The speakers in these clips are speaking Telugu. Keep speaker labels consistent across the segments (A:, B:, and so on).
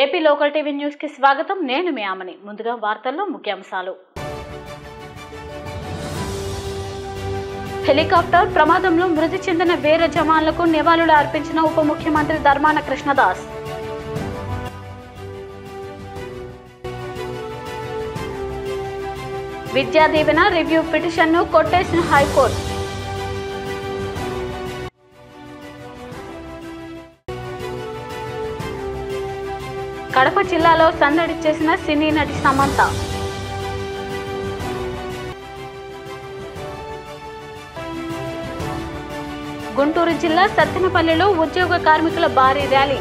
A: ఏపీ లోకల్ టీవీ న్యూస్ కి స్వాగతం. నేను మీ ఆమని. ముందుగా వార్తల్లో ముఖ్యాంశాలు. హెలికాప్టర్ ప్రమాదంలో మృతి చెందిన వీర జవాన్లకు నివాళులు అర్పించిన ఉప ముఖ్యమంత్రి ధర్మాన కృష్ణదాస్. విద్యా దీవెన రివ్యూ పిటిషన్ను కొట్టేసిన హైకోర్టు. కడప జిల్లాలో సందడి చేసిన సినీ నటి సమంత. గుంటూరు జిల్లా సత్తెనపల్లిలో ఉద్యోగ కార్మికుల భారీ ర్యాలీ.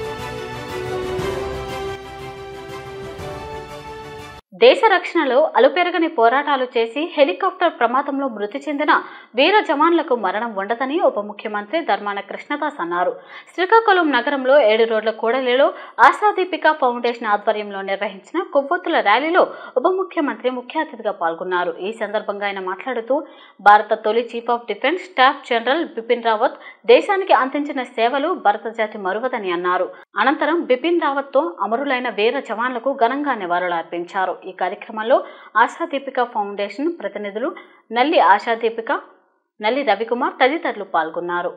A: దేశ రక్షణలో అలుపెరగని పోరాటాలు చేసి హెలికాప్టర్ ప్రమాదంలో మృతి చెందిన వీర జవాన్లకు మరణం ఉండదని ఉప ముఖ్యమంత్రి ధర్మాన కృష్ణదాస్ అన్నారు. శ్రీకాకుళం నగరంలో 7 రోడ్ల కూడలిలో ఆశాదీపిక ఫౌండేషన్ ఆధ్వర్యంలో నిర్వహించిన కొవ్వొత్తుల ర్యాలీలో ఉప ముఖ్యమంత్రి ముఖ్య అతిథిగా పాల్గొన్నారు. ఈ సందర్భంగా ఆయన మాట్లాడుతూ భారత తొలి chief of defence staff general Bipin Rawat దేశానికి అందించిన సేవలు భారత జాతి మరువదని అన్నారు. అనంతరం బిపిన్ రావత్ తో అమరులైన వీర జవాన్లకు ఘనంగా నివాళులు అర్పించారు. ఈ కార్యక్రమంలో ఆశాదీపిక ఫౌండేషన్ ప్రతినిధులు నల్లి ఆశాదీపిక, నల్లి రవికుమార్ తదితరులు పాల్గొన్నారు.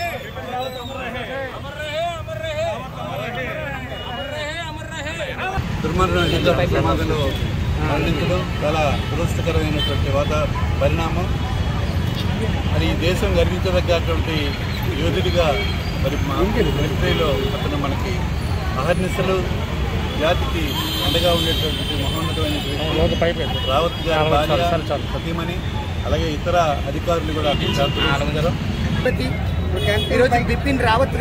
B: ప్రమాదంలో మరణించడం చాలా దురదృష్టకరమైనటువంటి పరిణామం. మరి ఈ దేశం గర్వించదగ్గటువంటి యోధుడిగా మరి మిలిటరీలో అతను మనకి అహర్నిశలు జాతికి అండగా ఉండేటువంటి మహోన్నతమైనటువంటి రావత్ గారి భార్య సతీమణి, అలాగే ఇతర అధికారులు కూడా
C: ఈరోజు బిపిన్ రావత్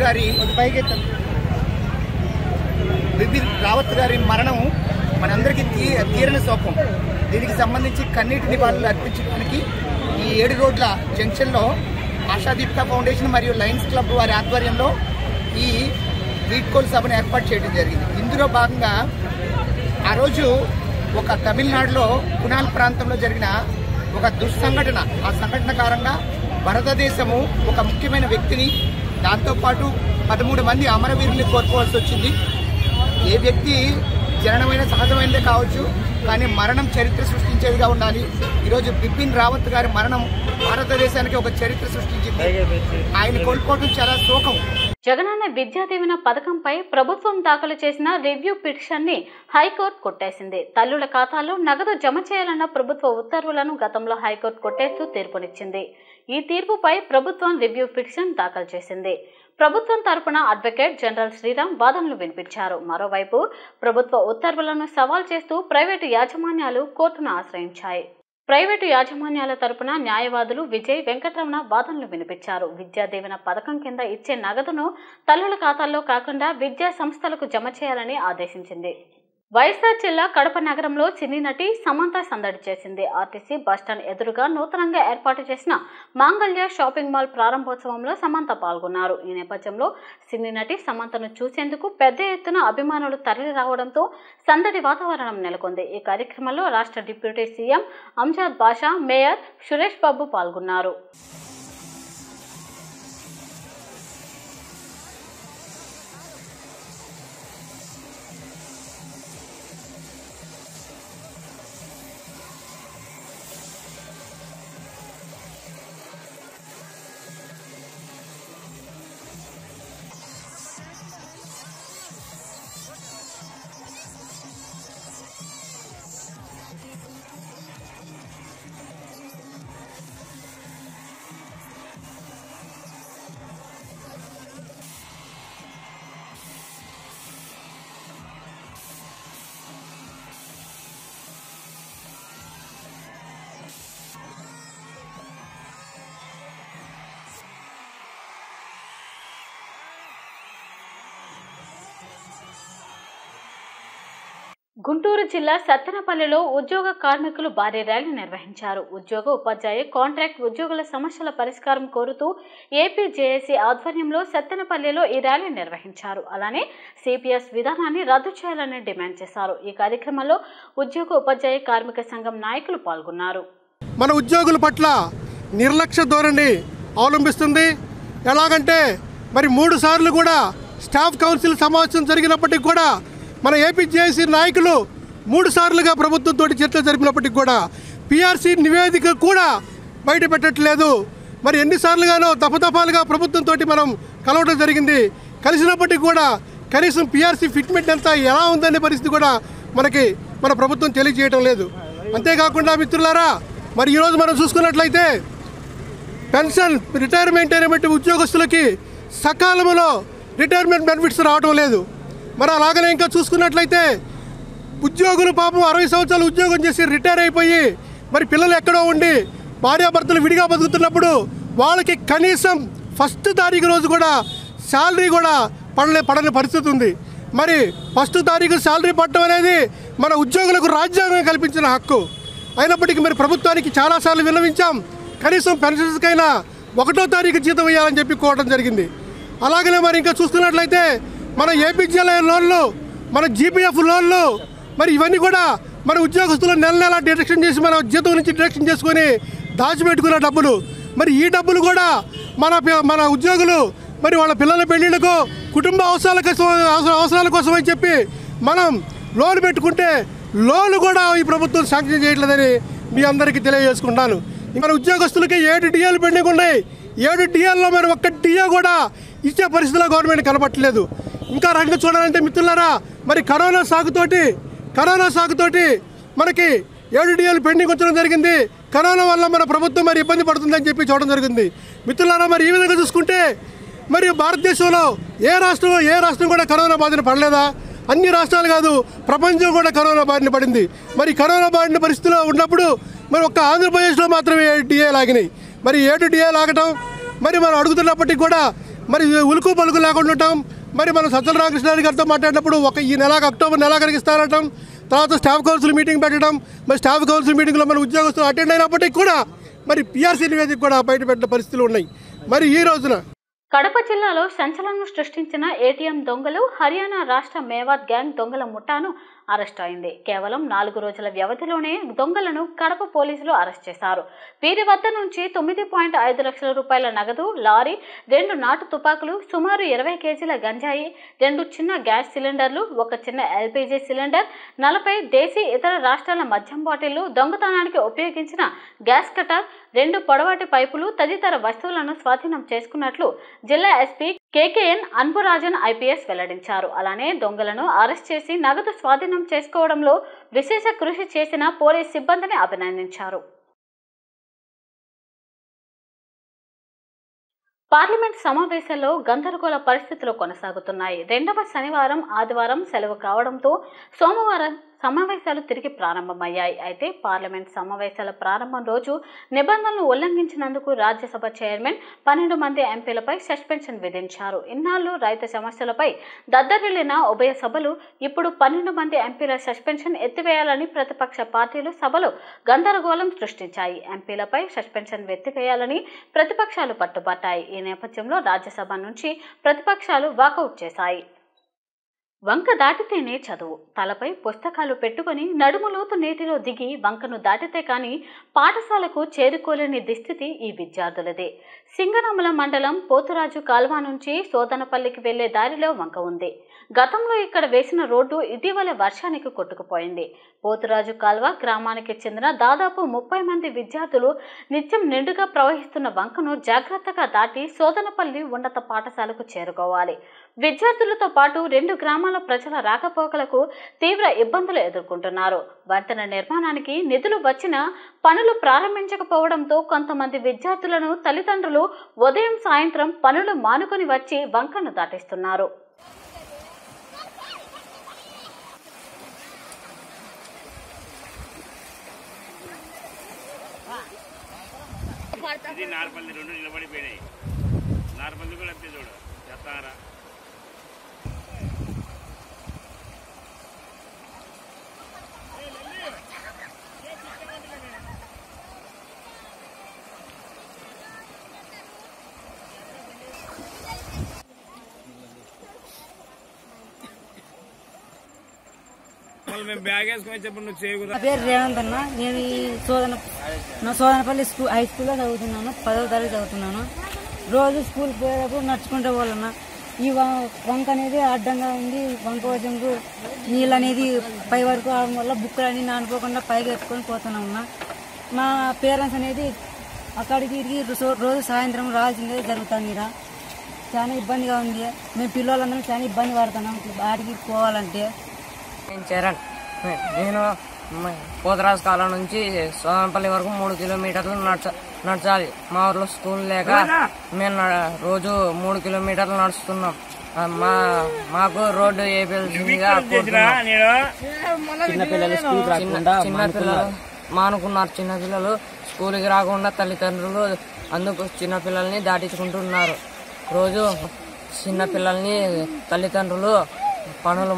C: గారి మరణం మనందరికీ తీరని శోకం. దీనికి సంబంధించి కన్నీటి నివాళులు అర్పించడానికి ఈ 7 రోడ్ల జంక్షన్లో ఆశాదీపిక ఫౌండేషన్ మరియు లయన్స్ క్లబ్ వారి ఆధ్వర్యంలో ఈ వీడ్కోలు సభను ఏర్పాటు చేయడం జరిగింది. ఇందులో భాగంగా ఆ రోజు ఒక తమిళనాడులో కునాల్ ప్రాంతంలో జరిగిన ఒక దుస్సంఘటన, ఆ సంఘటన కారణంగా భారతదేశము ఒక ముఖ్యమైన వ్యక్తిని, దాంతోపాటు 13 మంది అమరవీరుల్ని కోరుకోవాల్సి వచ్చింది. ఏ వ్యక్తి జననమైన సహజమైనదే కావచ్చు, కానీ మరణం చరిత్ర సృష్టించేదిగా ఉండాలి. ఈరోజు బిపిన్ రావత్ గారి మరణం భారతదేశానికి ఒక చరిత్ర సృష్టించింది. ఆయన కోల్పోవడం చాలా శోకం.
A: జగనన్న విద్యా దీవెన పథకంపై ప్రభుత్వం దాఖలు చేసిన రివ్యూ పిటిషన్ ని హైకోర్టు కొట్టేసింది. తల్లుల ఖాతాలో నగదు జమ చేయాలన్న ప్రభుత్వ ఉత్తర్వులను గతంలో హైకోర్టు కొట్టేస్తూ తీర్పునిచ్చింది. ఈ తీర్పుపై ప్రభుత్వం రివ్యూ పిటిషన్ దాఖలు చేసింది. ప్రభుత్వం తరపున అడ్వకేట్ జనరల్ శ్రీరామ్ వాదనలు వినిపించారు. మరోవైపు ప్రభుత్వ ఉత్తర్వులను సవాల్ చేస్తూ ప్రైవేటు యాజమాన్యాలు కోర్టును ఆశ్రయించాయి. ప్రైవేటు యాజమాన్యాల తరపున న్యాయవాదులు విజయ్, వెంకటరమణ వాదనలు వినిపించారు. విద్యా దీవెన పథకం కింద ఇచ్చే నగదును తల్లుల ఖాతాల్లో కాకుండా విద్యా సంస్థలకు జమ చేయాలని ఆదేశించింది. వైఎస్ఆర్ జిల్లా కడప నగరంలో సినీ నటి సమంత సందడి చేసింది. ఆర్టీసీ బస్టాండ్ ఎదురుగా నూతనంగా ఏర్పాటు చేసిన మాంగళ్య షాపింగ్ మాల్ ప్రారంభోత్సవంలో సమంత పాల్గొన్నారు. ఈ నేపథ్యంలో సినీ నటి సమంతను చూసేందుకు పెద్ద ఎత్తున అభిమానులు తరలి రావడంతో సందడి వాతావరణం నెలకొంది. ఈ కార్యక్రమంలో రాష్ట్ర deputy CM Amjad Basha, mayor Suresh Babu పాల్గొన్నారు. గుంటూరు జిల్లా సత్తెనపల్లిలో ఉద్యోగ కార్మికులు భారీ ర్యాలీ నిర్వహించారు. ఉద్యోగ, ఉపాధ్యాయ, కాంట్రాక్ట్ ఉద్యోగుల సమస్యల పరిష్కారం కోరుతూ ఏపీ జేఏసీ ఆధ్వర్యంలో సత్తెనపల్లిలో ఈ ర్యాలీ నిర్వహించారు. అలానే సిపిఎస్ విధానాన్ని రద్దు చేయాలని డిమాండ్ చేశారు. ఈ కార్యక్రమంలో ఉద్యోగ, ఉపాధ్యాయ కార్మిక సంఘం నాయకులు పాల్గొన్నారు.
D: మన ఉద్యోగుల పట్ల నిర్లక్ష్య ధోరణి అవలంబిస్తుంది. ఎలాగంటే మరి 3 సార్లు కూడా స్టాఫ్ కౌన్సిల్ సమావేశం జరిగినప్పటికీ కూడా మన ఏపీజేఏసీ నాయకులు 3 సార్లుగా ప్రభుత్వంతో చర్చలు జరిపినప్పటికీ కూడా పిఆర్సీ నివేదిక కూడా బయట పెట్టట్లేదు. మరి ఎన్నిసార్లుగానో తపతపాలుగా ప్రభుత్వంతో మనం కలవడం జరిగింది. కలిసినప్పటికీ కూడా కనీసం పిఆర్సీ ఫిట్మెంట్ అంతా ఎలా ఉందనే పరిస్థితి కూడా మన ప్రభుత్వం తెలియజేయడం లేదు. అంతేకాకుండా మిత్రులారా, మరి ఈరోజు మనం చూసుకున్నట్లయితే పెన్షన్ రిటైర్మెంట్ అయినటువంటి ఉద్యోగస్తులకి సకాలంలో రిటైర్మెంట్ బెనిఫిట్స్ రావడం లేదు. మరి అలాగనే ఇంకా చూసుకున్నట్లయితే ఉద్యోగులు పాపం 60 సంవత్సరాలు ఉద్యోగం చేసి రిటైర్ అయిపోయి మరి పిల్లలు ఎక్కడో ఉండి భార్యాభర్తలు విడిగా బతుకుతున్నప్పుడు వాళ్ళకి కనీసం ఫస్ట్ తారీఖు రోజు కూడా శాలరీ కూడా పడని పరిస్థితి ఉంది. మరి ఫస్ట్ తారీఖు శాలరీ పడటం అనేది మన ఉద్యోగులకు రాజ్యాంగం కల్పించిన హక్కు. అయినప్పటికీ మరి ప్రభుత్వానికి చాలాసార్లు విన్నవించాం. కనీసం పెన్షన్స్కైనా 1వ తారీఖు జీతం వేయాలని చెప్పి కోరడం జరిగింది. అలాగనే మరి ఇంకా చూసుకున్నట్లయితే మన ఏపీజీఎల్ఐ లోన్లు, మన జీపీఎఫ్ లోన్లు, మరి ఇవన్నీ కూడా మన ఉద్యోగస్తులు నెల డిడక్షన్ చేసి మన జీతం నుంచి డిడక్షన్ చేసుకొని దాచిపెట్టుకున్న డబ్బులు. మరి ఈ డబ్బులు కూడా మన ఉద్యోగులు మరి వాళ్ళ పిల్లల పెళ్లిళ్లకు, కుటుంబ అవసరాల కోసం అని చెప్పి మనం లోన్ పెట్టుకుంటే లోన్ కూడా ఈ ప్రభుత్వం శాంక్షన్ చేయట్లేదని మీ అందరికీ తెలియజేసుకుంటాను. మన ఉద్యోగస్తులకి 7 డిఏలు పెండింగ్ ఉన్నాయి. 7 డిఏల్లో మరి 1 డిఏ కూడా ఇచ్చే పరిస్థితిలో గవర్నమెంట్ కనబట్టలేదు. ఇంకా రంగం చూడాలంటే మిత్రులారా, మరి కరోనా సాగుతోటి మనకి 7 డిఏలు పెండింగ్ ఉంచడం జరిగింది. కరోనా వల్ల మన ప్రభుత్వం మరి ఇబ్బంది పడుతుందని చెప్పి చూడడం జరిగింది. మిత్రులారా, మరి ఈ విధంగా చూసుకుంటే మరి భారతదేశంలో ఏ రాష్ట్రం కూడా కరోనా బారిన పడలేదా? అన్ని రాష్ట్రాలు కాదు, ప్రపంచం కూడా కరోనా బారిన పడింది. మరి కరోనా బారిన పరిస్థితిలో ఉన్నప్పుడు మరి ఒక్క ఆంధ్రప్రదేశ్లో మాత్రమే 7 డిఏ లాగినాయి. మరి 7 డిఏ లాగటం మరి మనం అడుగుతున్నప్పటికీ కూడా మరి ఉలుకు పలుకు లేకుండా ఉంటాం. మరి మనం సజ్జల రామకృష్ణారెడ్డి గారితో మాట్లాడినప్పుడు ఈ అక్టోబర్ నెలాఖరికి ఇస్తారటం, తర్వాత స్టాఫ్ కౌన్సిల్ మీటింగ్ పెట్టడం. మరి స్టాఫ్ కౌన్సిల్ మీటింగ్లో మన ఉద్యోగస్తులు అటెండ్ అయినప్పటికీ కూడా మరి పిఆర్సీ నివేదిక కూడా బయటపెట్టిన పరిస్థితులు ఉన్నాయి. మరి ఈ రోజున
A: కడప జిల్లాలో సంచలనం సృష్టించిన ఏటీఎం దొంగలు. హర్యానా రాష్ట్ర మేవాత్ గ్యాంగ్ దొంగల ముఠాను అరెస్ట్ అయింది. కేవలం 4 రోజుల వ్యవధిలోనే దొంగలను కడప పోలీసులు అరెస్ట్ చేశారు. వీరి వద్ద నుంచి 9.5 లక్షల రూపాయల నగదు, లారీ, 2 నాటు తుపాకులు, సుమారు 20 కేజీల గంజాయి, 2 చిన్న గ్యాస్ సిలిండర్లు, 1 చిన్న ఎల్పీజీ సిలిండర్, 40 దేశీ ఇతర రాష్ట్రాల మద్యం బాటిళ్లు, దొంగతనానికి ఉపయోగించిన గ్యాస్ కటర్, 2 పొడవాటి పైపులు తదితర వస్తువులను స్వాధీనం చేసుకున్నట్లు జిల్లా ఎస్పీ కేకేఎన్ అన్బురాజన్ ఐపీఎస్ వెల్లడించారు. అలానే దొంగలను అరెస్ట్ చేసి నగదు స్వాధీనం చేసుకోవడంలో విశేష కృషి చేసిన పోలీస్ సిబ్బందిని అభినందించారు. పార్లమెంట్ సమావేశాల్లో గందరగోళ పరిస్థితులు కొనసాగుతున్నాయి. 2వ శనివారం, ఆదివారం సెలవు కావడంతో సోమవారం సమావేశాలు తిరిగి ప్రారంభమయ్యాయి. అయితే పార్లమెంట్ సమావేశాల ప్రారంభం రోజు నిబంధనలు ఉల్లంఘించినందుకు రాజ్యసభ చైర్మన్ 12 మంది ఎంపీలపై సస్పెన్షన్ విధించారు. ఇన్నాళ్లు రైతు సమస్యలపై దద్దరిల్లిన ఉభయ సభలు ఇప్పుడు 12 మంది ఎంపీల సస్పెన్షన్ ఎత్తివేయాలని ప్రతిపక్ష పార్టీలు సభలో గందరగోళం సృష్టించాయి. ఎంపీలపై సస్పెన్షన్ ఎత్తివేయాలని ప్రతిపక్షాలు పట్టుబట్టాయి. ఈ నేపథ్యంలో రాజ్యసభ నుంచి ప్రతిపక్షాలు వాకౌట్ చేశాయి. వంక దాటితేనే చదువు, తలపై పుస్తకాలు పెట్టుకుని నడుములోతు నీటిలో దిగి వంకను దాటితే కానీ పాఠశాలకు చేరుకోలేని దుస్థితి ఈ విద్యార్థులదే. సింగనమల మండలం పోతురాజు కాల్వ నుంచి సోదనపల్లికి వెళ్లే దారిలో వంక ఉంది. గతంలో ఇక్కడ వేసిన రోడ్డు ఇటీవల వర్షానికి కొట్టుకుపోయింది. పోతురాజు కాల్వ గ్రామానికి చెందిన దాదాపు 30 మంది విద్యార్థులు నిత్యం నిండుగా ప్రవహిస్తున్న వంకను జాగ్రత్తగా దాటి సోదనపల్లి ఉన్నత పాఠశాలకు చేరుకోవాలి. విద్యార్థులతో పాటు 2 గ్రామాల ప్రజల రాకపోకలకు తీవ్ర ఇబ్బందులు ఎదుర్కొంటున్నారు. వంతెన నిర్మాణానికి నిధులు వచ్చినా పనులు ప్రారంభించకపోవడంతో కొంతమంది విద్యార్థులను తల్లిదండ్రులు ఉదయం సాయంత్రం పనులు మానుకొని వచ్చి వంకను దాటిస్తున్నారు.
E: ఇది నార్పల్లి 2 నిలబడిపోయినాయి. నార్పల్లి కూడా అంతే చూడు చెప్తారా. మేము బ్యాగ్ వేసుకొని చెప్పండి. నువ్వు చేయకూడదు.
F: నా పేరు రేవంత్ అన్న. నేను ఈ సోదనపల్లి హై స్కూల్లో చదువుతున్నాను. 10వ తరగతి చదువుతున్నాను. రోజు స్కూల్కి పోయేటప్పుడు నడుచుకుంటే పోవాలన్నా. ఈ వంక అనేది అడ్డంగా ఉంది. వంక వజంకు నీళ్ళు అనేది పై వరకు అవడం వల్ల బుక్కలు అన్నీ నానిపోకుండా పైకి ఎత్తుకొని పోతూనే ఉన్నా. మా పేరెంట్స్ అనేది అక్కడికి తిరిగి రోజు సాయంత్రం రావాల్సిందే జరుగుతుంది. ఇక్కడ చాలా ఇబ్బందిగా ఉంది. మేము పిల్లలందరం చాలా ఇబ్బంది పడుతున్నాం ఆడికి పోవాలంటే.
G: నేను చరణ్, నేను పోతరాజు కాలం నుంచి సోదనపల్లి వరకు 3 కిలోమీటర్లు నడచాలి. మా ఊర్లో స్కూల్ లేక మేము రోజు 3 కిలోమీటర్లు నడుస్తున్నాం. మాకు రోడ్డు వేయాల్సిందిగా చిన్నపిల్లలు మానుకున్నారు. చిన్నపిల్లలు స్కూల్కి రాకుండా తల్లిదండ్రులు అందుకు చిన్నపిల్లల్ని దాటించుకుంటున్నారు. రోజు చిన్నపిల్లల్ని తల్లిదండ్రులు పనులు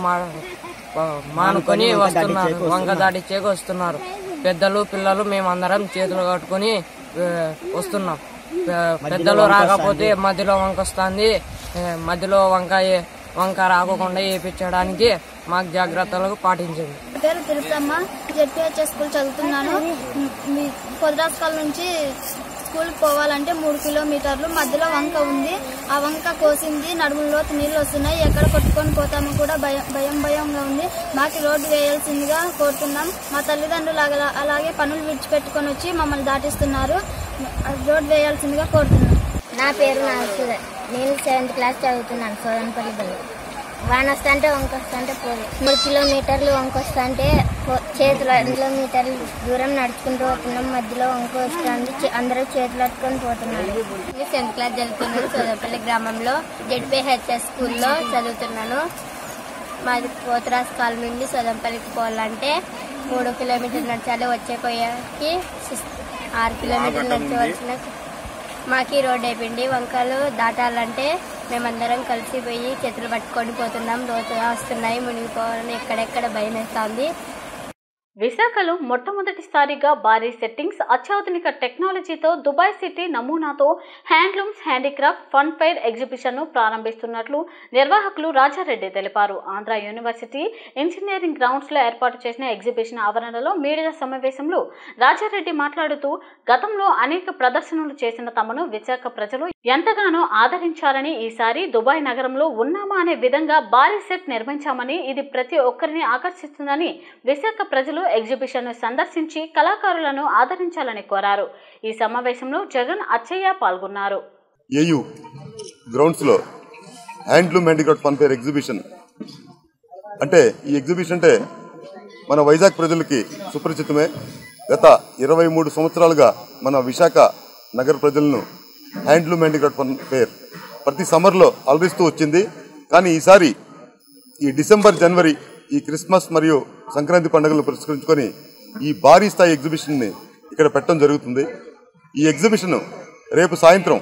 G: మానుకొని వస్తున్నారు, వంక దాటిచ్చేకి వస్తున్నారు. పెద్దలు పిల్లలు మేమందరం చేతులు కట్టుకుని వస్తున్నాం. పెద్దలు రాకపోతే మధ్యలో వంక వస్తుంది. మధ్యలో వంక రాకుండా వేయించడానికి మాకు జాగ్రత్తలు పాటించండి.
H: పేరు తిరుపతమ్మ, జెడ్పీహెచ్ఎస్ స్కూల్ చదువుతున్నాను. పొద్దురాస్కాల నుంచి స్కూల్కి పోవాలంటే 3 కిలోమీటర్లు. మధ్యలో వంక ఉంది. ఆ వంక కోసింది, నడుములో నీళ్ళు వస్తున్నాయి. ఎక్కడ కొట్టుకొని పోతామో కూడా భయంగా ఉంది. మాకు రోడ్డు వేయాల్సిందిగా కోరుతున్నాం. మా తల్లిదండ్రులు అలాగే పనులు విడిచిపెట్టుకొని వచ్చి మమ్మల్ని దాటిస్తున్నారు. రోడ్డు వేయాల్సిందిగా కోరుతున్నాం.
I: నా పేరు నాగసుధర్. నేను 7th క్లాస్ చదువుతున్నాను సోదనపల్లి బడి. వాన వస్తుంటే వంక వస్తుంటే పోదు. 3 కిలోమీటర్లు వంక వస్తుంటే చేతులు 2 కిలోమీటర్లు దూరం నడుచుకుంటూ పోతున్నాం. మధ్యలో వంక వస్తుంది, అందరూ చేతులు పట్టుకొని పోతున్నారు. నేను 7th క్లాస్ చదువుతున్నాను. సోదనపల్లి గ్రామంలో జెడ్పీహెచ్ఎస్ స్కూల్లో చదువుతున్నాను. మాది పోతరాజు కాలం నుండి సోదనపల్లికి పోవాలంటే 3 కిలోమీటర్లు నడచాలి. వచ్చే పోయాకి 6 కిలోమీటర్లు నడచవలసిన మాకు రోడ్డు అయిపోయింది. వంకలు దాటాలంటే మేమందరం కలిసి పోయి చేతులు పట్టుకొని పోతున్నాం. లోతుగా వస్తున్నాయి, మునిగిపోవాలని ఎక్కడెక్కడ భయం వేస్తుంది.
A: విశాఖలో మొట్టమొదటిసారిగా భారీ సెట్టింగ్స్, అత్యాధునిక టెక్నాలజీతో దుబాయ్ సిటీ నమూనాతో హ్యాండ్లూమ్స్, హ్యాండీక్రాఫ్ట్ ఫన్ ఫెయిర్ ఎగ్జిబిషన్ను ప్రారంభిస్తున్నట్లు నిర్వాహకులు రాజారెడ్డి తెలిపారు. ఆంధ్ర యూనివర్సిటీ ఇంజనీరింగ్ గ్రౌండ్స్లో ఏర్పాటు చేసిన ఎగ్జిబిషన్ ఆవరణలో మీడియా సమావేశంలో రాజారెడ్డి మాట్లాడుతూ, గతంలో అనేక ప్రదర్శనలు చేసిన తమను విశాఖ ప్రజలు ఎంతగానో ఆదరించారని, ఈసారి దుబాయ్ నగరంలో ఉన్నామా అనే విధంగా భారీ సెట్ నిర్మించామని, ఇది ప్రతి ఒక్కరిని ఆకర్షిస్తుందని విశాఖ ప్రజలు ఎగ్జిబిషన్ సందర్శించి కళాకారులను ఆదరించాలని కోరారు. ఈ సమావేశంలో జగన్, అచ్చయ్య పాల్గొన్నారు.
J: ఏయూ గ్రౌండ్స్లో handloom handicraft fun fair exhibition అంటే, ఈ ఎగ్జిబిషన్ అంటే మన వైజాగ్ ప్రజలకి సుపరిచితమే. గత 23 సంవత్సరాలుగా మన విశాఖ నగర ప్రజలను హ్యాండ్లూమ్ హ్యాండీక్రాఫ్ట్ ఫన్ ఫెయిర్ ప్రతి సమ్మర్లో అలరిస్తూ వచ్చింది. కానీ ఈసారి ఈ డిసెంబర్, జనవరి, ఈ క్రిస్మస్ మరియు సంక్రాంతి పండుగలను పురస్కరించుకొని ఈ భారీ స్థాయి ఎగ్జిబిషన్ని ఇక్కడ పెట్టడం జరుగుతుంది. ఈ ఎగ్జిబిషన్ రేపు సాయంత్రం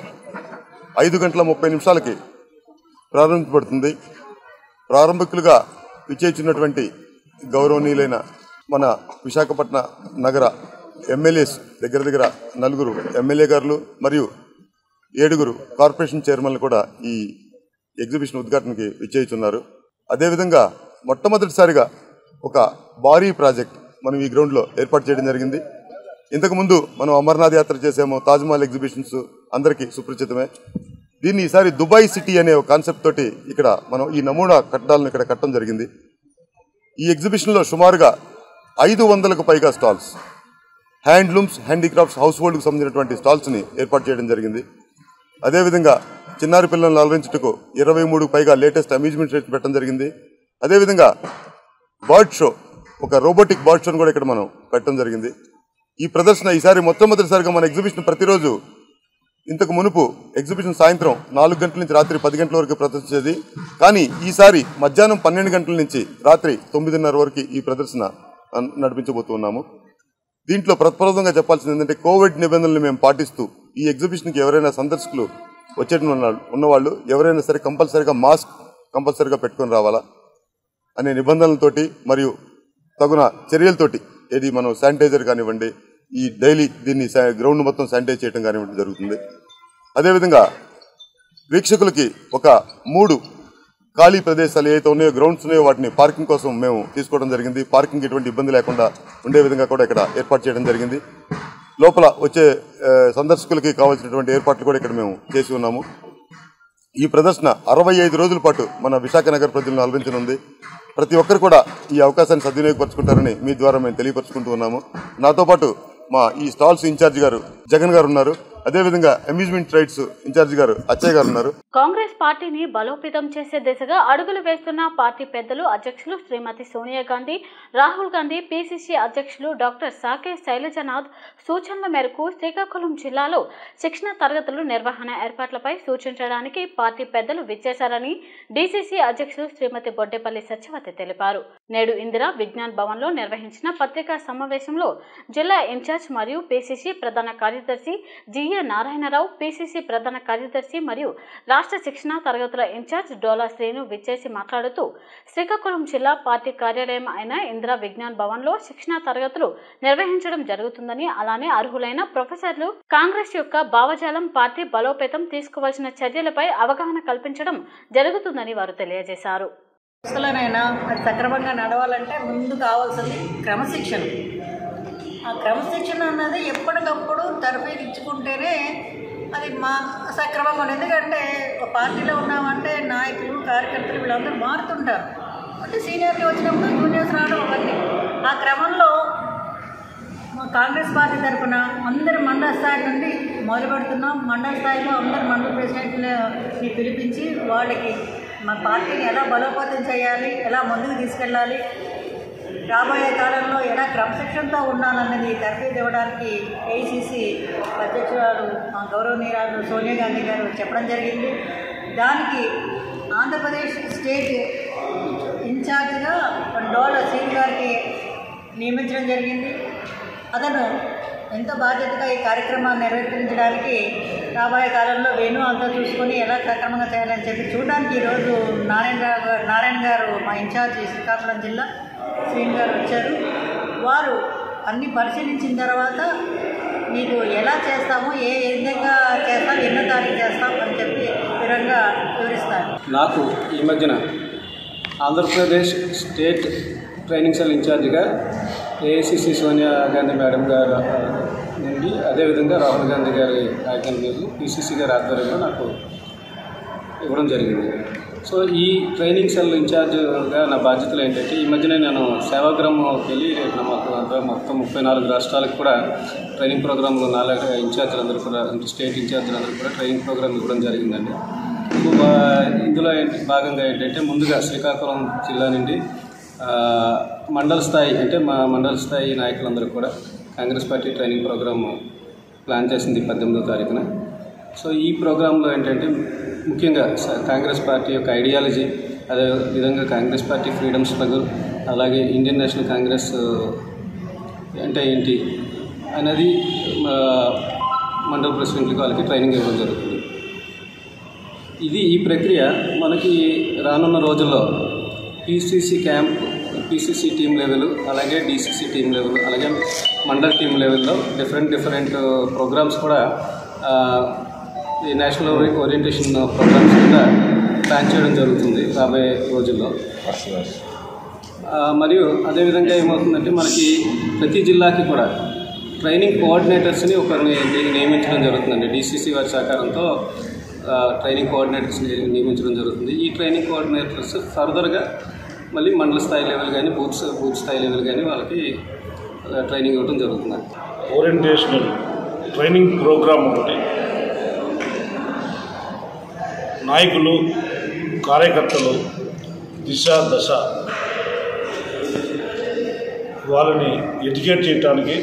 J: 5:30 ప్రారంభించబడుతుంది. ప్రారంభికులుగా విచ్చేస్తున్నటువంటి గౌరవనీయులైన మన విశాఖపట్నం నగర ఎమ్మెల్యేస్ దగ్గర 4 ఎమ్మెల్యే గారులు మరియు 7 కార్పొరేషన్ చైర్మన్లు కూడా ఈ ఎగ్జిబిషన్ ఉద్ఘాటనకి విచ్చేస్తున్నారు. అదేవిధంగా మొట్టమొదటిసారిగా ఒక భారీ ప్రాజెక్ట్ మనం ఈ గ్రౌండ్లో ఏర్పాటు చేయడం జరిగింది. ఇంతకుముందు మనం అమర్నాథ్ యాత్ర చేసాము, తాజ్మహల్ ఎగ్జిబిషన్స్ అందరికీ సుపరిచితమే. దీన్ని ఈసారి దుబాయ్ సిటీ అనే ఒక కాన్సెప్ట్ తోటి ఇక్కడ మనం ఈ నమూనా కట్టడాలను ఇక్కడ కట్టడం జరిగింది. ఈ ఎగ్జిబిషన్లో సుమారుగా 500కు పైగా స్టాల్స్, హ్యాండ్లూమ్స్, హ్యాండీక్రాఫ్ట్స్, హౌస్ హోల్డ్కి సంబంధించినటువంటి స్టాల్స్ని ఏర్పాటు చేయడం జరిగింది. అదేవిధంగా చిన్నారి పిల్లలను అలరించుటకు 23కు పైగా లేటెస్ట్ అమ్యూజ్మెంట్ రేట్స్ పెట్టడం జరిగింది. అదేవిధంగా బర్డ్ షో, ఒక రోబోటిక్ బర్డ్ షోను కూడా ఇక్కడ మనం పెట్టడం జరిగింది. ఈ ప్రదర్శన ఈసారి మొట్టమొదటిసారిగా మన ఎగ్జిబిషన్ ప్రతిరోజు ఇంతకు మునుపు ఎగ్జిబిషన్ సాయంత్రం 4 గంటల నుంచి రాత్రి 10 గంటల వరకు ప్రదర్శించేది. కానీ ఈసారి మధ్యాహ్నం 12 గంటల నుంచి రాత్రి 9:30 వరకు ఈ ప్రదర్శన నడిపించబోతున్నాము. దీంట్లో ప్రప్రదంగా చెప్పాల్సింది ఏంటంటే, కోవిడ్ నిబంధనలు మేము పాటిస్తూ ఈ ఎగ్జిబిషన్కి ఎవరైనా సందర్శకులు ఉన్నవాళ్ళు ఎవరైనా సరే కంపల్సరీగా మాస్క్ కంపల్సరీగా పెట్టుకొని రావాలా అనే నిబంధనలతోటి మరియు తగున చర్యలతోటి, ఏది మనం శానిటైజర్ కానివ్వండి, ఈ డైలీ దీన్ని గ్రౌండ్ మొత్తం శానిటైజ్ చేయడం కానివ్వండి జరుగుతుంది. అదేవిధంగా వీక్షకులకి ఒక 3 ఖాళీ ప్రదేశాలు ఏవైతే ఉన్నాయో, గ్రౌండ్స్ ఉన్నాయో, వాటిని పార్కింగ్ కోసం మేము తీసుకోవడం జరిగింది. పార్కింగ్ ఎటువంటి ఇబ్బంది లేకుండా ఉండే విధంగా కూడా ఇక్కడ ఏర్పాటు చేయడం జరిగింది. లోపల వచ్చే సందర్శకులకి కావాల్సినటువంటి ఏర్పాట్లు కూడా ఇక్కడ మేము చేసి ఉన్నాము. ఈ ప్రదర్శన 65 రోజుల పాటు మన విశాఖ నగర ప్రజలను అలరించనుంది. ప్రతి ఒక్కరు కూడా ఈ అవకాశాన్ని సద్వినియోగపరచుకుంటారని మీ ద్వారా మేము తెలియపరచుకుంటూ ఉన్నాము. నాతో పాటు మా ఈ స్టాల్స్ ఇన్ఛార్జ్ గారు జగన్ గారు ఉన్నారు. అదేవిధంగా అమ్యూజ్మెంట్ రైట్స్ ఇన్ఛార్జ్ గారు అచ్చయ్య గారు ఉన్నారు.
A: కాంగ్రెస్ పార్టీని బలోపేతం చేసే దిశగా అడుగులు వేస్తున్న పార్టీ పెద్దలు అధ్యక్షులు శ్రీమతి సోనియా గాంధీ, రాహుల్ గాంధీ, పిసిసి అధ్యక్షులు డాక్టర్ సాకే శైలజనాథ్ సూచనల మేరకు శ్రీకాకుళం జిల్లాలో శిక్షణ తరగతులు నిర్వహణ ఏర్పాట్లపై సూచించడానికి పార్టీ పెద్దలు విచ్చేశారని డిసిసి అధ్యక్షులు శ్రీమతి బొడ్డేపల్లి సత్యవతి తెలిపారు. నేడు ఇందిరా విజ్ఞాన్ భవన్లో నిర్వహించిన పత్రికా సమావేశంలో జిల్లా ఇన్ఛార్జ్ మరియు పిసిసి ప్రధాన కార్యదర్శి జిఏ నారాయణరావు, పిసిసి ప్రధాన కార్యదర్శి మరియు రాష్ట్ర శిక్షణ తరగతుల ఇన్ఛార్జ్ డోలా శ్రీను విచ్చేసి మాట్లాడుతూ శ్రీకాకుళం జిల్లా పార్టీ కార్యాలయం అయిన ఇందిరా విజ్ఞాన్ భవన్లో శిక్షణ తరగతులు నిర్వహించడం జరుగుతుందని, అలానే అర్హులైన ప్రొఫెసర్లు కాంగ్రెస్ యొక్క భావజాలం, పార్టీ బలోపేతం తీసుకోవాల్సిన చర్యలపై అవగాహన కల్పించడం జరుగుతుందని వారు తెలియజేశారు.
K: అసలనైనా అది సక్రమంగా నడవాలంటే ముందు కావాల్సింది క్రమశిక్షణ. ఆ క్రమశిక్షణ అన్నది ఎప్పటికప్పుడు తరఫీదు ఇచ్చుకుంటేనే అది సక్రమంగా ఉండదు. ఎందుకంటే ఒక పార్టీలో ఉన్నామంటే నాయకులు, కార్యకర్తలు వీళ్ళందరూ మారుతుంటారు. అంటే సీనియర్లు వచ్చినప్పుడు జూనియర్స్ రావడం అవన్నీ. ఆ క్రమంలో కాంగ్రెస్ పార్టీ తరఫున అందరి మండల స్థాయి నుండి మొదలు పెడుతున్నాం. మండల స్థాయిలో అందరు మండల ప్రెసిడెంట్ని పిలిపించి వాళ్ళకి మా పార్టీని ఎలా బలోపేతం చేయాలి, ఎలా ముందుకు తీసుకెళ్ళాలి, రాబోయే కాలంలో ఎలా క్రమశిక్షణతో ఉండాలన్నది తర్ఫీదు ఇవ్వడానికి ఏఐసిసి అధ్యక్షురాలు గౌరవనీయురాలు సోనియా గాంధీ గారు చెప్పడం జరిగింది. దానికి ఆంధ్రప్రదేశ్ స్టేట్ ఇన్ఛార్జిగా డోలా శ్రీను గారికి నియమించడం జరిగింది. అతను ఎంతో బాధ్యతగా ఈ కార్యక్రమాన్ని నిర్వర్తించడానికి రాబోయే కాలంలో వేణు అంతా చూసుకొని ఎలా సక్రమంగా చేయాలని చెప్పి చూడడానికి ఈరోజు నారాయణ గారు మా ఇన్ఛార్జి శ్రీకాకుళం జిల్లా శ్రీను గారు వచ్చారు. వారు అన్ని పరిశీలించిన తర్వాత మీకు ఎలా చేస్తామో, ఏ విధంగా చేస్తాం, ఎన్నో తారీఖు చేస్తాం అని చెప్పి వివరంగా వివరిస్తారు.
L: నాకు ఈ మధ్యన ఆంధ్రప్రదేశ్ స్టేట్ ట్రైనింగ్ సెల్ ఇన్ఛార్జిగా ఏఐసిసి సోనియా గాంధీ మేడం గారు నుండి, అదేవిధంగా రాహుల్ గాంధీ గారి ఆజ్ఞలు పిసిసి గారి ఆధ్వర్యంలో నాకు ఇవ్వడం జరిగింది. సో ఈ ట్రైనింగ్ సెల్ ఇన్ఛార్జ్గా నా బాధ్యతలు ఏంటంటే, ఈ మధ్యనే నేను సేవాగ్రామంకి వెళ్ళి మొత్తం 34 రాష్ట్రాలకు కూడా ట్రైనింగ్ ప్రోగ్రాంలు 4 ఇన్ఛార్జీలందరూ కూడా, స్టేట్ ఇన్ఛార్జీలందరూ కూడా ట్రైనింగ్ ప్రోగ్రామ్ ఇవ్వడం జరిగిందండి. ఇందులో భాగంగా ఏంటంటే, ముందుగా శ్రీకాకుళం జిల్లా నుండి మండల స్థాయి, అంటే మా మండల స్థాయి నాయకులందరూ కూడా Congress party training programme plan చేసింది 18వ తారీఖున. సో ఈ ప్రోగ్రాంలో ఏంటంటే, ముఖ్యంగా కాంగ్రెస్ పార్టీ యొక్క ఐడియాలజీ, అదేవిధంగా కాంగ్రెస్ పార్టీ ఫ్రీడమ్ స్ట్రగుల్, అలాగే ఇండియన్ నేషనల్ కాంగ్రెస్ అంటే ఏంటి అనేది మండల ప్రెసిడెంట్లకు వాళ్ళకి ట్రైనింగ్ ఇవ్వడం జరుగుతుంది. ఈ ప్రక్రియ మనకి రానున్న రోజుల్లో PCC camp, PCC team level, అలాగే డిసిసి టీమ్ లెవెల్, అలాగే మండల్ టీమ్ లెవెల్లో డిఫరెంట్ ప్రోగ్రామ్స్ కూడా ఈ నేషనల్ ఓరియంటేషన్ ప్రోగ్రామ్స్ కూడా ప్లాన్ చేయడం జరుగుతుంది రాబోయే రోజుల్లో. మరియు అదేవిధంగా ఏమవుతుందంటే, మనకి ప్రతి జిల్లాకి కూడా ట్రైనింగ్ కోఆర్డినేటర్స్ని ఒకరిని నియమించడం జరుగుతుందండి. డిసిసి వారి సహకారంతో ట్రైనింగ్ కోఆర్డినేటర్స్ని నియమించడం జరుగుతుంది. ఈ ట్రైనింగ్ కోఆర్డినేటర్స్ ఫర్దర్గా మళ్ళీ మండల స్థాయి లెవెల్ కానీ బూత్ స్థాయి లెవెల్ కానీ వాళ్ళకి ట్రైనింగ్ ఇవ్వడం జరుగుతుంది.
M: ఓరియంటేషనల్ ట్రైనింగ్ ప్రోగ్రామ్ ఒకటి నాయకులు, కార్యకర్తలు దిశ దశ వాళ్ళని ఎడ్యుకేట్ చేయడానికి,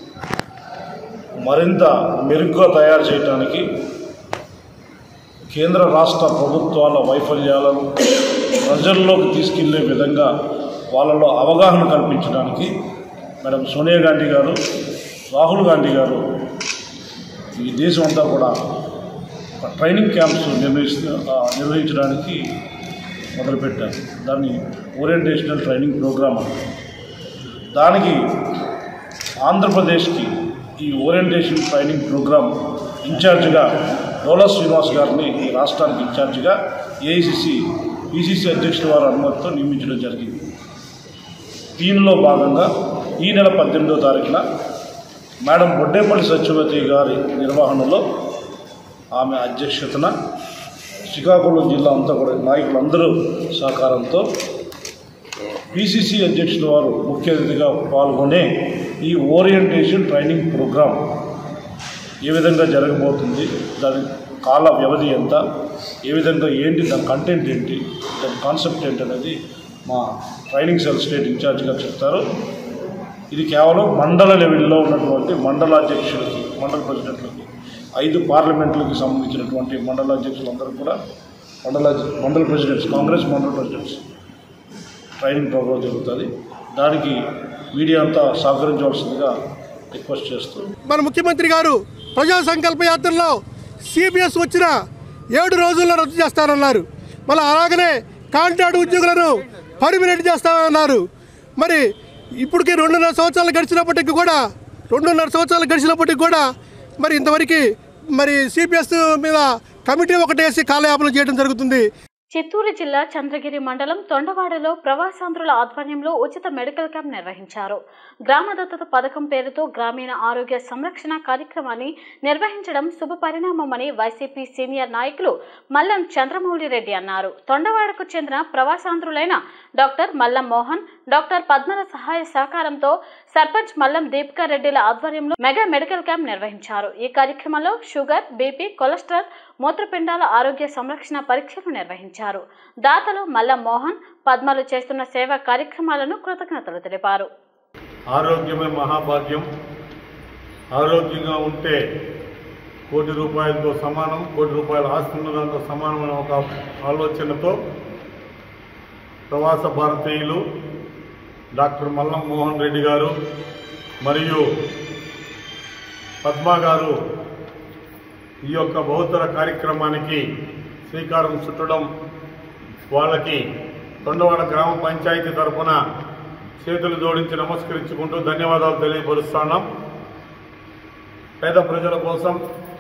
M: మరింత మెరుగ్గా తయారు చేయడానికి, కేంద్ర రాష్ట్ర ప్రభుత్వాల వైఫల్యాలను ప్రజల్లోకి తీసుకెళ్లే విధంగా వాళ్ళలో అవగాహన కల్పించడానికి మేడం సోనియా గాంధీ గారు, రాహుల్ గాంధీ గారు ఈ దేశం అంతా కూడా ట్రైనింగ్ క్యాంప్స్ నిర్వహించడానికి మొదలుపెట్టారు. దాన్ని ఓరియంటేషనల్ ట్రైనింగ్ ప్రోగ్రామ్ అంటారు. దానికి ఆంధ్రప్రదేశ్కి ఈ ఓరియంటేషన్ ట్రైనింగ్ ప్రోగ్రామ్ ఇన్ఛార్జిగా డోలా శ్రీనివాస్ గారిని ఈ రాష్ట్రానికి ఇన్ఛార్జిగా ఏఐసిసి పిసిసి అధ్యక్షుల వారి అనుమతితో నియమించడం జరిగింది. దీనిలో భాగంగా ఈ నెల 18వ తారీఖున మేడం బొడ్డేపల్లి సత్యవతి గారి నిర్వహణలో, ఆమె అధ్యక్షతన శ్రీకాకుళం జిల్లా అంతా కూడా నాయకులందరూ సహకారంతో పిసిసి అధ్యక్షుల వారు ముఖ్య అతిథిగా పాల్గొనే ఈ ఓరియంటేషన్ ట్రైనింగ్ ప్రోగ్రాం ఏ విధంగా జరగబోతుంది, దాని కాల వ్యవధి ఎంత, ఏ విధంగా ఏంటి, దాని కంటెంట్ ఏంటి, దాని కాన్సెప్ట్ ఏంటి అనేది మా ట్రైనింగ్ సెల్ స్టేట్ ఇన్ఛార్జిగా చెప్తారు. ఇది కేవలం మండల లెవెల్లో ఉన్నటువంటి మండలాధ్యక్షులకి, మండల ప్రెసిడెంట్లకి, 5 పార్లమెంట్లకు సంబంధించినటువంటి మండలాధ్యక్షులందరూ కూడా మండల ప్రెసిడెంట్స్, కాంగ్రెస్ మండల ప్రెసిడెంట్స్ ట్రైనింగ్ ప్రోగ్రాం జరుగుతుంది. దానికి మీడియా అంతా సహకరించవలసిందిగా రిక్వెస్ట్ చేస్తూ,
D: మన ముఖ్యమంత్రి గారు ప్రజా సంకల్ప యాత్రలో సిపిఎస్ వచ్చిన 7 రోజుల్లో రద్దు చేస్తారన్నారు. మళ్ళీ అలాగనే కాంట్రాక్ట్ ఉద్యోగులను పర్మినెంట్ చేస్తామన్నారు. మరి ఇప్పటికీ 2.5 సంవత్సరాలు గడిచినప్పటికీ కూడా మరి ఇంతవరకు మరి సిపిఎస్ మీద కమిటీ ఒకటేసి కాలయాపన చేయడం జరుగుతుంది.
A: చిత్తూరు జిల్లా చంద్రగిరి మండలం తొండవాడలో ప్రవాసాంధ్రుల ఆధ్వర్యంలో ఉచిత మెడికల్ క్యాంప్ నిర్వహించారు. గ్రామ దత్తత పథకం పేరుతో గ్రామీణ ఆరోగ్య సంరక్షణ కార్యక్రమాన్ని నిర్వహించడం శుభ పరిణామమని వైసీపీ సీనియర్ నాయకులు మల్లం చంద్రమౌళి రెడ్డి అన్నారు. తొండవాడకు చెందిన ప్రవాసాంధ్రులైన డాక్టర్ మల్లం మోహన్, డాక్టర్ పద్మల సహాయ సహకారంతో సర్పంచ్ మల్లం దీపికారెడ్డిల ఆధ్వర్యంలో మెగా మెడికల్ క్యాంప్ నిర్వహించారు. ఈ కార్యక్రమంలో షుగర్, బీపీ, కొలెస్ట్రాల్, మూత్రపిండాల ఆరోగ్య సంరక్షణ పరీక్షలు నిర్వహించారు. దాతలు మల్లం మోహన్, పద్మలు చేస్తున్న సేవా కార్యక్రమాలను కృతజ్ఞతలు తెలిపారు.
N: ఆరోగ్యమే మహాభాగ్యం. ఆరోగ్యంగా ఉంటే కోటి రూపాయలతో సమానం, కోటి రూపాయల ఆస్తి ఉన్నదాంతో సమానమైన ఒక ఆలోచనతో ప్రవాస భారతీయులు డాక్టర్ మల్లం మోహన్ రెడ్డి గారు మరియు పద్మ గారు ఈ యొక్క బహుతర కార్యక్రమానికి శ్రీకారం చుట్టడం, వాళ్ళకి తొండవాడ గ్రామ పంచాయతీ తరఫున చేతులు జోడించి నమస్కరించుకుంటూ ధన్యవాదాలు తెలియపరుస్తున్నాం. పేద ప్రజల కోసం,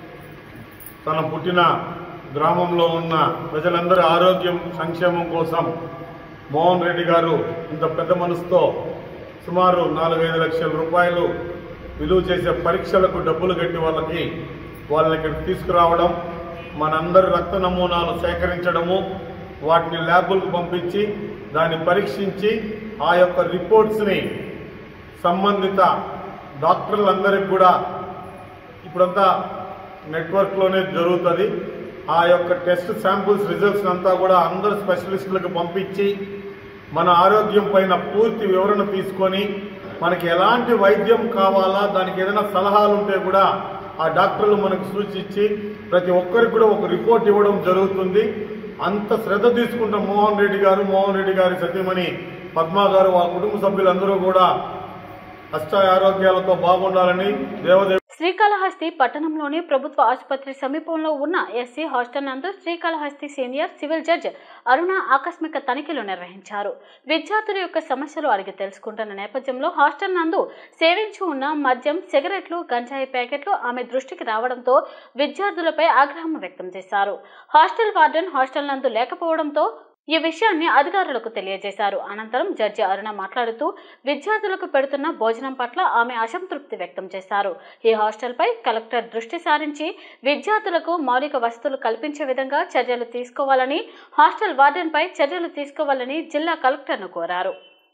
N: తన పుట్టిన గ్రామంలో ఉన్న ప్రజలందరి ఆరోగ్యం సంక్షేమం కోసం మోహన్ రెడ్డి గారు ఇంత పెద్ద మనసుతో సుమారు 4-5 లక్షల రూపాయలు విలువ చేసే పరీక్షలకు డబ్బులు కట్టి వాళ్ళని ఇక్కడికి తీసుకురావడం, మనందరి రక్త నమూనాలు సేకరించడము, వాటిని ల్యాబులకు పంపించి దాన్ని పరీక్షించి ఆ యొక్క రిపోర్ట్స్ని సంబంధిత డాక్టర్లందరికీ కూడా ఇప్పుడంతా నెట్వర్క్లోనే జరుగుతుంది. ఆ యొక్క టెస్ట్ శాంపుల్స్ రిజల్ట్స్ అంతా కూడా అందరు స్పెషలిస్టులకు పంపించి మన ఆరోగ్యం పైన పూర్తి వివరణ తీసుకొని మనకి ఎలాంటి వైద్యం కావాలా, దానికి ఏదైనా సలహాలు ఉంటే కూడా ఆ డాక్టర్లు మనకు సూచించి ప్రతి ఒక్కరికి కూడా ఒక రిపోర్ట్ ఇవ్వడం జరుగుతుంది. అంత శ్రద్ధ తీసుకుంటాం మోహన్ రెడ్డి గారి సతీమణి పద్మ గారు, వాళ్ళ కుటుంబ సభ్యులందరూ కూడా అష్టారోగ్యాలతో బాగుండాలని దేవదేవ.
A: శ్రీకాళహస్తి పట్టణంలోని ప్రభుత్వ ఆసుపత్రి సమీపంలో ఉన్న ఎస్సీ హాస్టల్ నందు Srikalahasti senior civil judge Aruna ఆకస్మిక తనిఖీలు నిర్వహించారు. విద్యార్థుల యొక్క సమస్యలు అడిగి తెలుసుకుంటున్న నేపథ్యంలో హాస్టల్ నందు సేవించి ఉన్న మద్యం, సిగరెట్లు, గంజాయి ప్యాకెట్లు ఆమె దృష్టికి రావడంతో విద్యార్థులపై ఆగ్రహం వ్యక్తం చేశారు. హాస్టల్ వార్డెన్ హాస్టల్ నందు లేకపోవడంతో ఈ విషయాన్ని అధికారులకు తెలియజేశారు. అనంతరం జడ్జి అరుణ మాట్లాడుతూ విద్యార్థులకు పెడుతున్న భోజనం పట్ల ఆమె అసంతృప్తి వ్యక్తం చేశారు. ఈ హాస్టల్పై కలెక్టర్ దృష్టి సారించి విద్యార్థులకు మౌలిక వసతులు కల్పించే విధంగా చర్యలు తీసుకోవాలని, హాస్టల్ వార్డెన్పై చర్యలు తీసుకోవాలని జిల్లా కలెక్టర్ను కోరారు.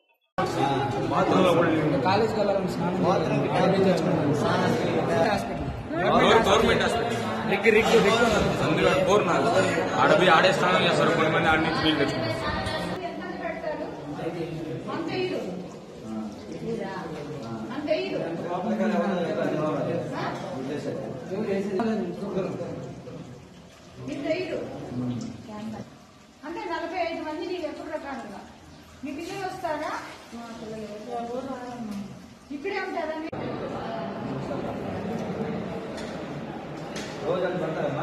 O: ఆడబి ఆడే స్థానం చేస్తారు, కొంతమంది ఆడి నుంచి నీళ్ళు తెచ్చుకుంటారు.
P: అంటే 45 మంది నీకు ఎప్పుడు రకాలుగా మీ పిల్లలు వస్తారా? ఇక్కడే ఉంటారా? రోజు పడతారమ్మా.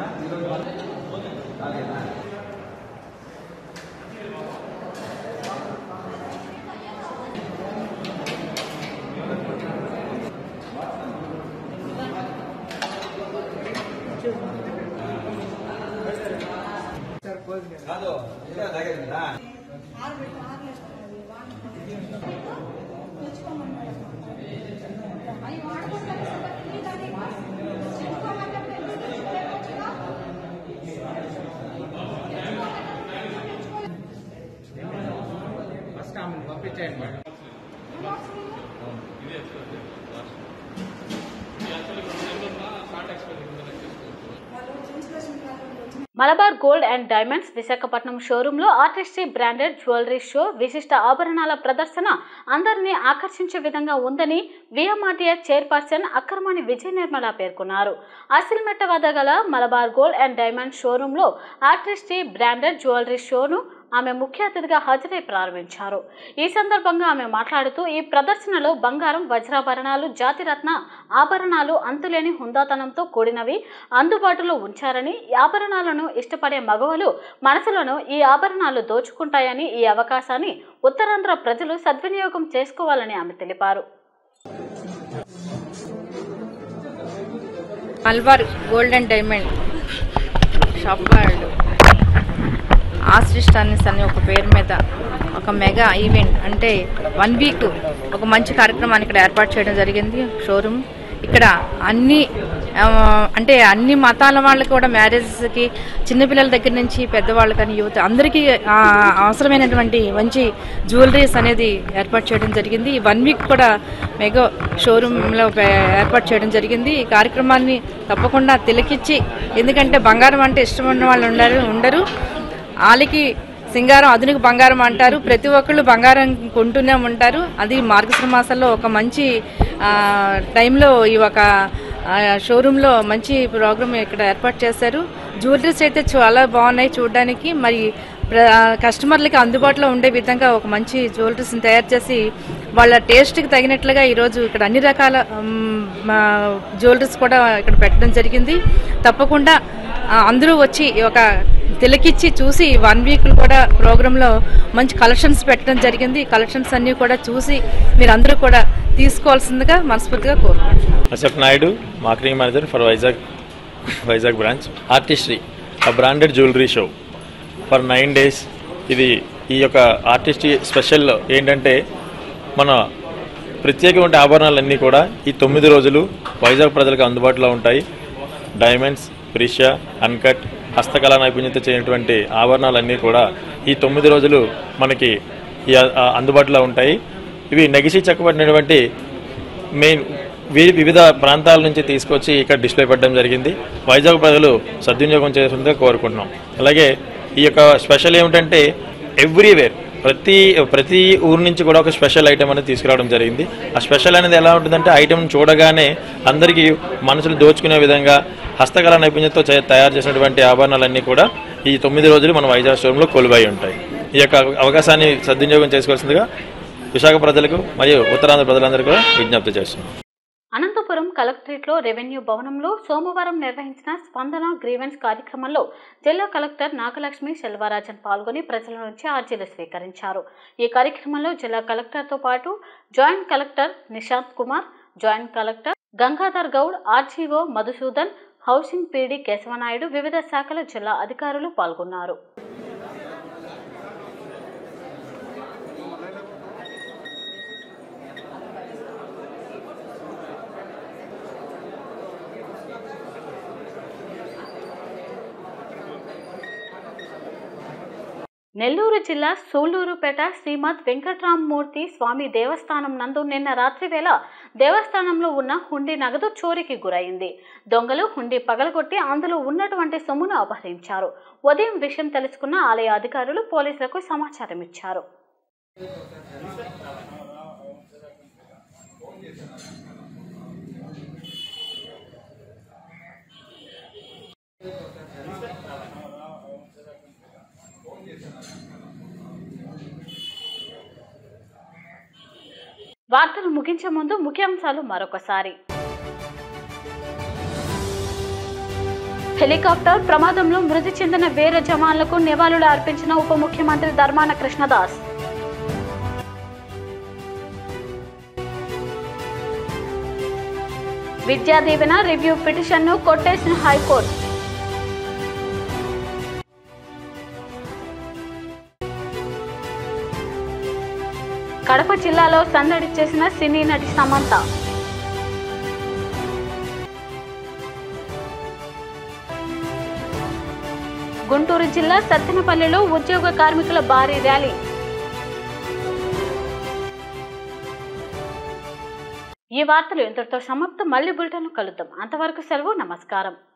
P: కాదు తాగేదా
A: Malabar gold and diamonds Visakhapatnam షోరూంలో ఆర్టిస్ట్రీ బ్రాండెడ్ జ్యువెలరీ షో విశిష్ట ఆభరణాల ప్రదర్శన అందరినీ ఆకర్షించే విధంగా ఉందని విఎంఆర్టీఎస్ చైర్పర్సన్ అక్కర్మణి విజయ నిర్మల పేర్కొన్నారు. అసిల్మెట్ట వద్ద గల మలబార్ గోల్డ్ అండ్ డైమండ్స్ షోరూంలో ఆర్టిస్ట్రీ బ్రాండెడ్ జ్యువెలరీ షోను ఆమె ముఖ్య అతిథిగా హాజరై ప్రారంభించారు. ఈ సందర్భంగా ఆమె మాట్లాడుతూ ఈ ప్రదర్శనలో బంగారం, వజ్రాభరణాలు, జాతిరత్న ఆభరణాలు అంతులేని హుందాతనంతో కూడినవి అందుబాటులో ఉంచారని, ఈ ఆభరణాలను ఇష్టపడే మగవాళ్ళు మనసులను ఈ ఆభరణాలు దోచుకుంటాయని, ఈ అవకాశాన్ని ఉత్తరాంధ్ర ప్రజలు సద్వినియోగం చేసుకోవాలని ఆమె తెలిపారు.
Q: Malabar gold and diamond shop వాళ్ళు ఆర్టిస్ట్ అని ఒక పేరు మీద ఒక మెగా ఈవెంట్ అంటే 1 వీక్ ఒక మంచి కార్యక్రమాన్ని ఇక్కడ ఏర్పాటు చేయడం జరిగింది. షోరూమ్ ఇక్కడ అన్ని మతాల వాళ్ళకి కూడా మ్యారేజ్కి చిన్నపిల్లల దగ్గర నుంచి పెద్దవాళ్ళు కానీ యువత అందరికీ అవసరమైనటువంటి మంచి జ్యువెలరీస్ అనేది ఏర్పాటు చేయడం జరిగింది. ఈ 1 వీక్ కూడా మెగా షోరూంలో ఏర్పాటు చేయడం జరిగింది. ఈ కార్యక్రమాన్ని తప్పకుండా తిలకిచ్చి, ఎందుకంటే బంగారం అంటే ఇష్టం ఉన్న వాళ్ళు ఉండరు. ఆలికి సింగారం ఆధునిక బంగారం అంటారు. ప్రతి ఒక్కళ్ళు బంగారం కొంటూనే ఉంటారు. అది మార్గశిర మాసంలో ఒక మంచి టైంలో ఈ ఒక షోరూంలో మంచి ప్రోగ్రామ్ ఇక్కడ ఏర్పాటు చేశారు. జ్యువెలరీస్ అయితే చాలా బాగున్నాయి చూడడానికి. మరి కస్టమర్లకి అందుబాటులో ఉండే విధంగా ఒక మంచి జ్యువెలరీస్ని తయారు చేసి వాళ్ళ టేస్ట్కి తగినట్లుగా ఈరోజు ఇక్కడ అన్ని రకాల జ్యువెలరీస్ కూడా ఇక్కడ పెట్టడం జరిగింది. తప్పకుండా అందరూ వచ్చి ఒక తిలకిచ్చి చూసి 1 వీక్ కూడా ప్రోగ్రాంలో మంచి కలెక్షన్స్ పెట్టడం జరిగింది. కలెక్షన్స్ అన్ని కూడా చూసి మీరందరూ కూడా తీసుకోవాల్సిందిగా మనస్ఫూర్తిగా కోరుకుంటున్నాను.
R: Ashok Naidu, marketing manager for Vizag branch. Artistry branded jewellery show for 9 days. ఈ యొక్క ఆర్టిస్ట్రీ స్పెషల్ ఏంటంటే మన ప్రత్యేకమైన ఆభరణాలన్నీ కూడా ఈ 9 రోజులు వైజాగ్ ప్రజలకు అందుబాటులో ఉంటాయి. డైమండ్స్, ప్రిషియా, అన్కట్, హస్తకళా నైపుణ్యత చేయనటువంటి ఆభరణాలన్నీ కూడా ఈ 9 రోజులు మనకి అందుబాటులో ఉంటాయి. ఇవి నెగిసి చెక్కబడినటువంటి వివిధ ప్రాంతాల నుంచి తీసుకొచ్చి ఇక్కడ డిస్ప్లే పెట్టడం జరిగింది. వైజాగ్ ప్రజలు సద్వినియోగం చేయాల్సిందిగా కోరుకుంటున్నాం. అలాగే ఈ యొక్క స్పెషల్ ఏమిటంటే ఎవ్రీవేర్ ప్రతి ఊరు నుంచి కూడా ఒక స్పెషల్ ఐటమ్ అనేది తీసుకురావడం జరిగింది. ఆ స్పెషల్ అనేది ఎలా ఉంటుందంటే ఐటమ్ చూడగానే అందరికీ మనసులు దోచుకునే విధంగా హస్తకళా నైపుణ్యంతో తయారు చేసినటువంటి ఆభరణాలన్నీ కూడా ఈ 9 రోజులు మన వైజాగ్ షోరూంలో కొలువై ఉంటాయి. ఈ యొక్క అవకాశాన్ని సద్వినియోగం చేసుకోవాల్సిందిగా విశాఖ ప్రజలకు మరియు ఉత్తరాంధ్ర ప్రజలందరికీ కూడా విజ్ఞప్తి చేస్తున్నాం.
A: అనంతపురం కలెక్టరేట్లో రెవెన్యూ భవనంలో సోమవారం నిర్వహించిన స్పందన గ్రీవెన్స్ కార్యక్రమంలో జిల్లా కలెక్టర్ నాగలక్ష్మి సెల్వరాజన్ పాల్గొని ప్రజల నుంచి అర్జీలు స్వీకరించారు. ఈ కార్యక్రమంలో జిల్లా కలెక్టర్తో పాటు joint collector Nishant Kumar, joint collector Gangadhar Goud, RGO Madhusudan, housing PD Keshavanaidu, వివిధ శాఖల జిల్లా అధికారులు పాల్గొన్నారు. నెల్లూరు జిల్లా సూళ్లూరుపేట శ్రీమద్ వెంకట్రామమూర్తి స్వామి దేవస్థానం నందు నిన్న రాత్రి వేళ దేవస్థానంలో ఉన్న హుండీ నగదు చోరీకి గురైంది. దొంగలు హుండీ పగలగొట్టి అందులో ఉన్నటువంటి సొమ్మును అపహరించారు. ఉదయం విషయం తెలుసుకున్న ఆలయ అధికారులు పోలీసులకు సమాచారం ఇచ్చారు. వార్తలు ముగించే ముందు ముఖ్యాంశాలు మరొకసారి. హెలికాప్టర్ ప్రమాదంలో మృతి చెందిన వీర జవాన్లకు నివాళులు అర్పించిన ఉప ముఖ్యమంత్రి ధర్మాన కృష్ణదాస్. విద్యా దీవెన రివ్యూ పిటిషన్ను కొట్టేసిన హైకోర్టు. కడప జిల్లాలో సందడి చేసిన సినీ నటి సమంత. గుంటూరు జిల్లా సత్తెనపల్లిలో ఉద్యోగ కార్మికుల భారీ ర్యాలీ. ఈ వార్తలు ఇంతటితో సమాప్తం. మళ్ళీ బులెటిన్లో కలుద్దాం. అంతవరకు సెలవు. నమస్కారం.